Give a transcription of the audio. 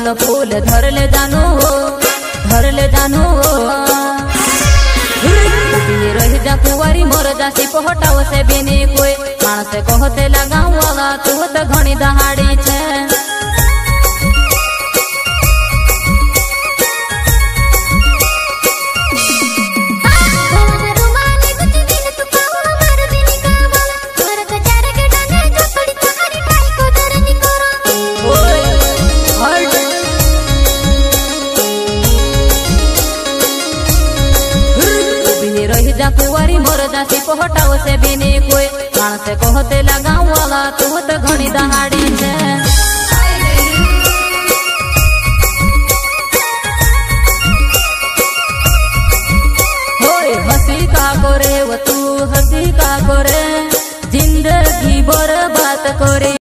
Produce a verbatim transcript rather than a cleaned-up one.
गुलाब फूल धर ले जानू हो, धर ले जानू हो। रही जा कुंवारी मोर जासी पहटाव से बिनी कोई मानस कहते लगाऊ वाला तू तो घनी दहाड़ी छे। जा कुंवारी मोर जासी पहटाव से बिनी कोई मानस कहते लगाऊ वाला तू तो घनी दहाड़ी छे। होय हंसी का करे वो तू हंसी का करे जिंदगी बर्बाद करे।